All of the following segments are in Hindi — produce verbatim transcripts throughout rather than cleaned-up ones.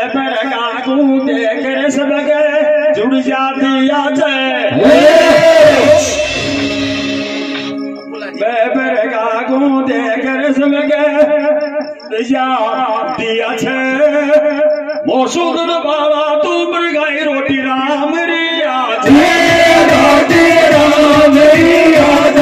बेबर काकू देकर सब गए जुड़ जाती आज बेबर काकू देकर सब गए जाती आज मोसुदन बाबा तू पर गाई रोटी राम री आज रोटी राम री आज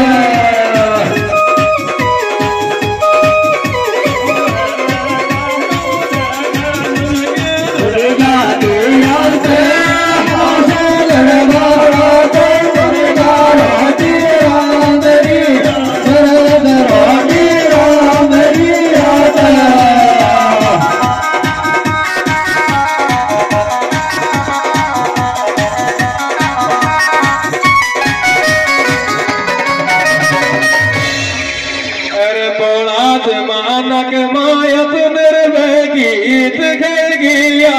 मानक मायत निर्भय गीत खेल गिया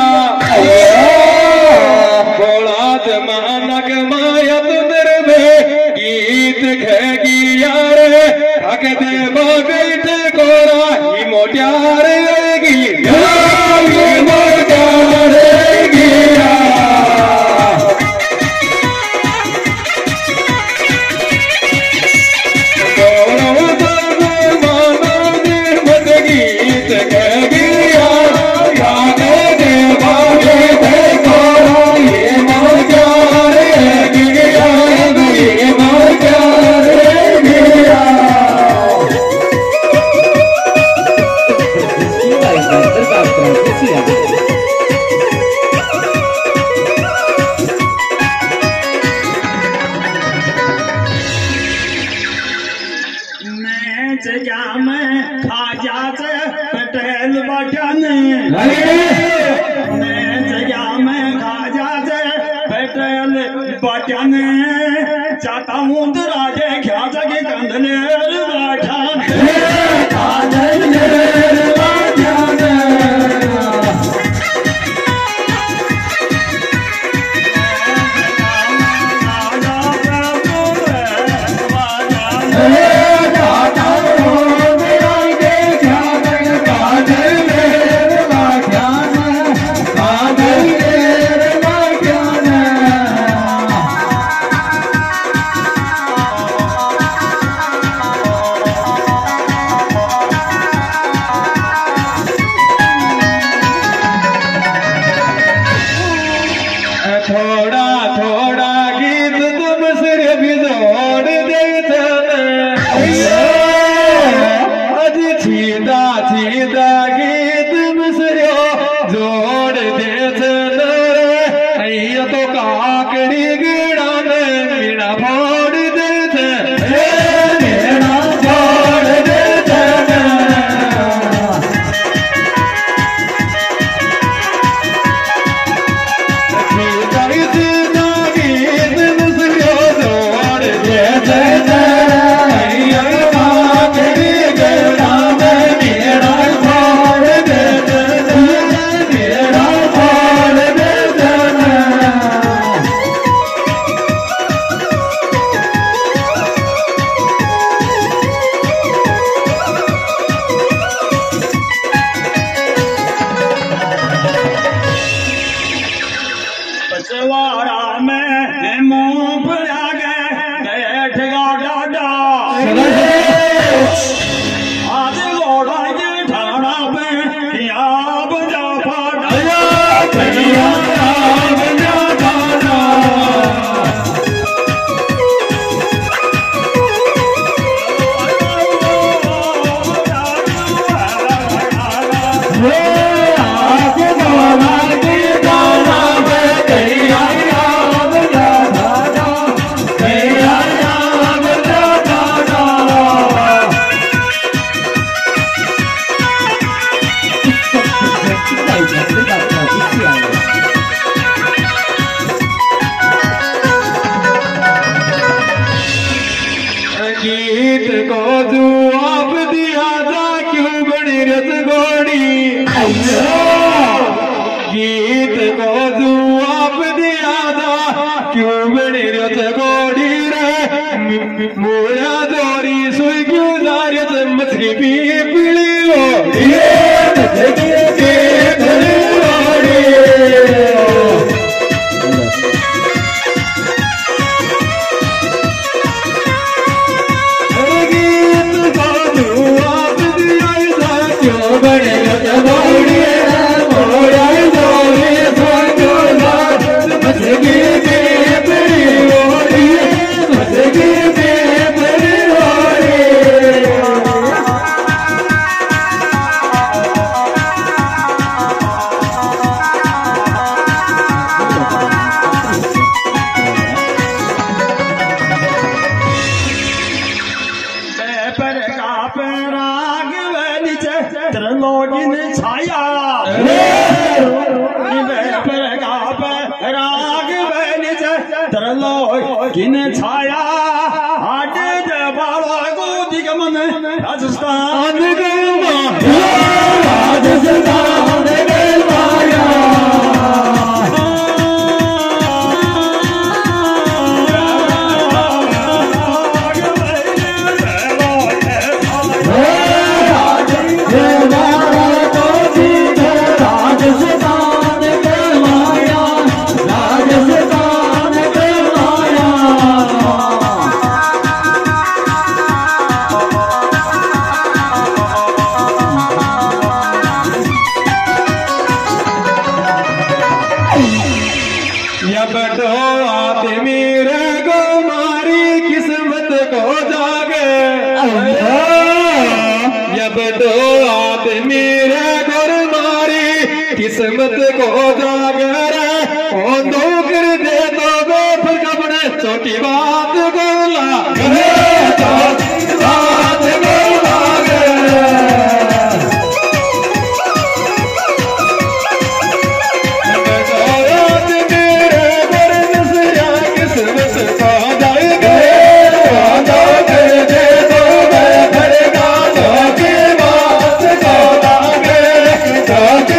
बोलात मानक मायत निर्भय गीत खेल गिया रे हक दे बैठ कोरा ही मोट्यार गिया ही मोट्यार गिया पटेल बटन जगह में खाजा से पटेल बटन चाहता हूँ तो राजे क्या जगे कंधने थोड़ा थोड़ा गीत तुम सिर भी जोड़ देते अज छीदा छीदा गीत मिसरो जोड़ देते रे तो काकड़ी गिड़ा मीणा फोड़ देते मीणा फोड़ देते पचवाड़ा में मुंह पर आ गए बैठ गा डाडा आज घोड़ा के ठाड़ा पे क्या बजा पाड़ा बजा पाड़ा गीत को जवाब दिया था क्यों बड़ी रस घोड़ी गीत को जवाब दिया था क्यों बड़ी रस घोड़ी रे मोया दोरी सुई क्यों दारियत मछली भी पीली हो तरलो किन छाया आटे जबाला को दिगमन राजस्थान गलवा राजस्थान गलवाया किस्मत को जागर दो कर दे तो फिर कपड़े छोटी बात गोला बात गोला किस्मत को जाएगा दो कर दे तो फड़ेगा छोटी बात गोला छोटी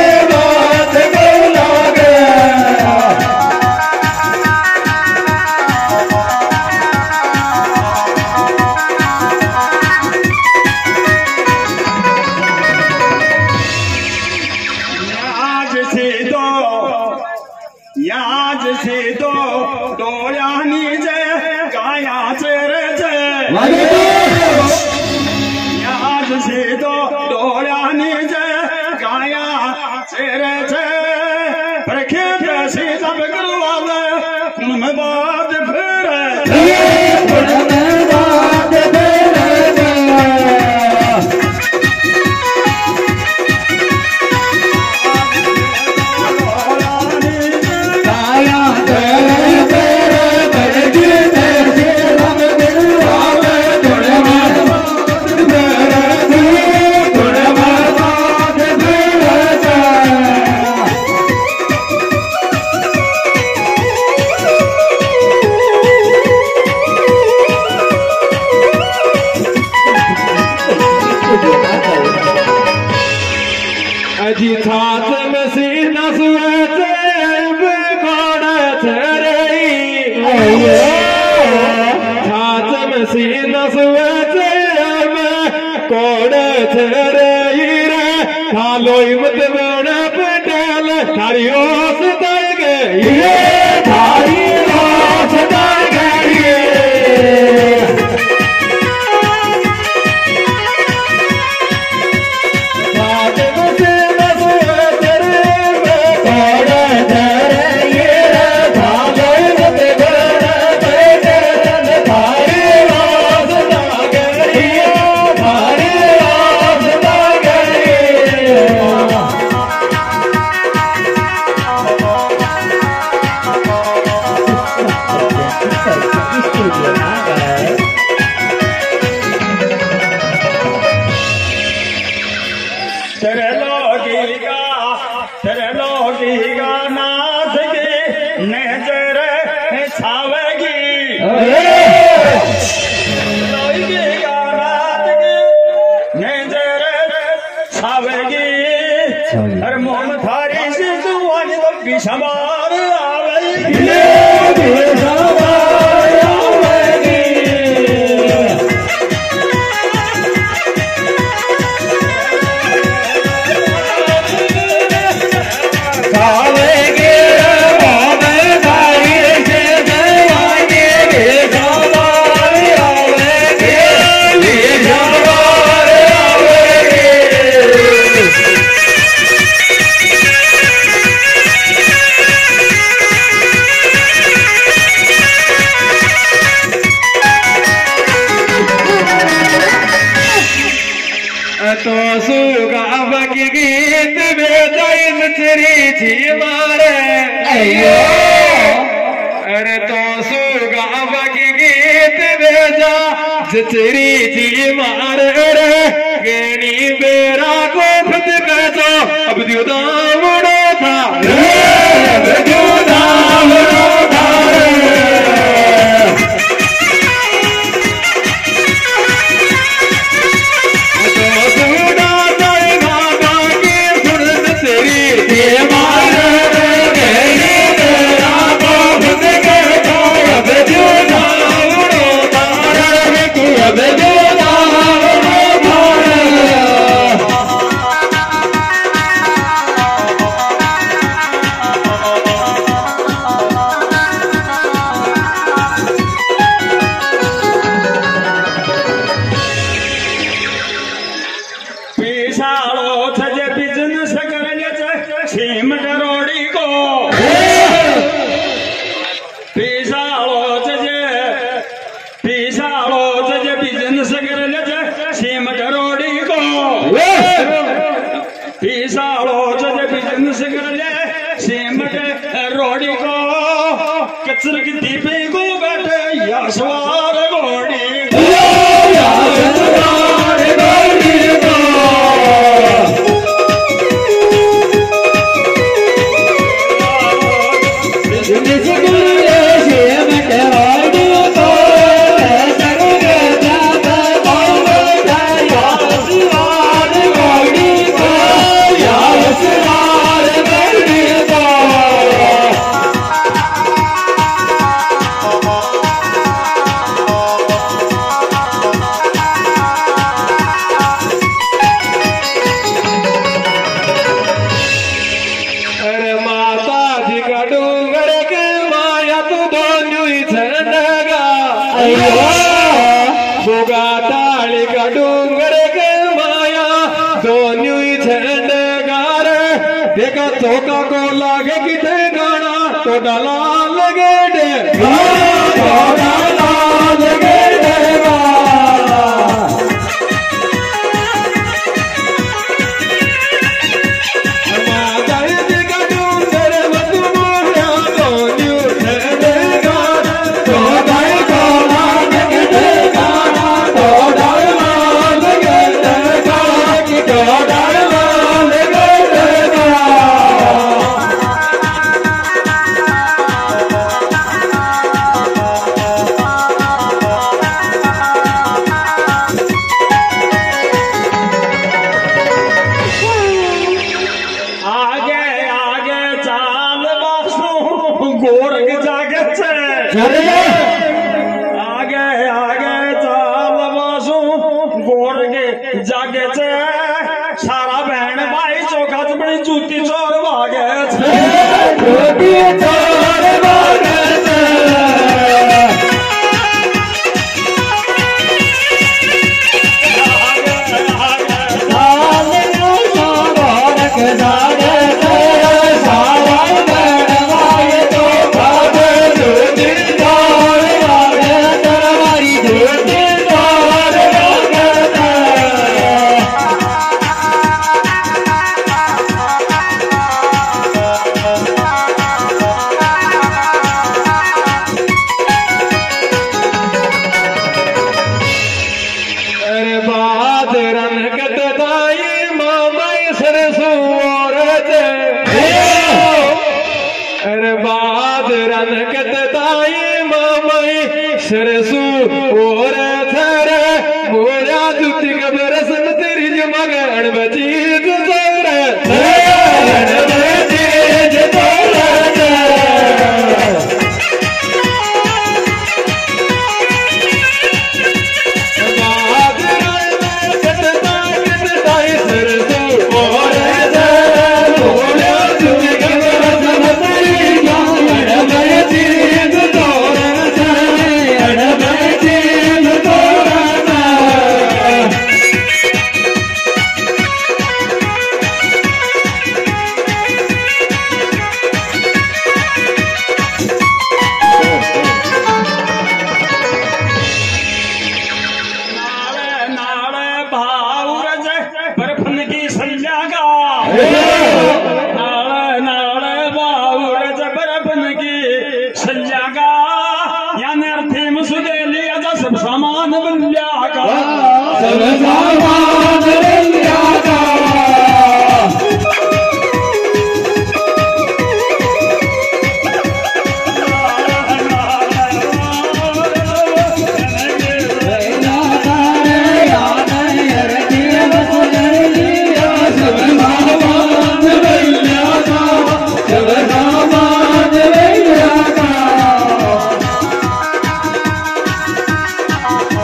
अजी थात में सीना सुएते बेकोड़ा थरई थात में सीना सुएते बेकोड़ा थरई रे थालोई मत बड़ा पटाल थारी ओस दर गई थारी ओस दर गई तेरी थी मार गेनी बेरा को फत कहतो अब दियो दावड़ो था अब दियो दावड़ो था सीम करोड़ी को पीसालो जजे पीसालो जजे बिजनेस कर ले सीम करोड़ी को पीसालो जजे बिजनेस कर ले सीम करोड़ी को कचर की दीपे को बैठे या सवार घोड़ी या सवार घोड़ी को ताली का डूंगर के माया दोनों ही झंडगार देखा चौका को लागे कि गाना तो डाला लगे डे डाला लगे डेगा गोरख जागे आगे आगे चाल बासू गोरख जागे सारा बहन भाई चौका बड़ी जूती चोर भागे जूती चोर भागे सरसू और थरे मोरा जुती कबर सन तेरी जमगण बचीत सर अण बचीत सब सामान बन जाएगा सब सामान बन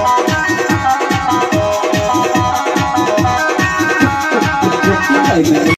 जाएगा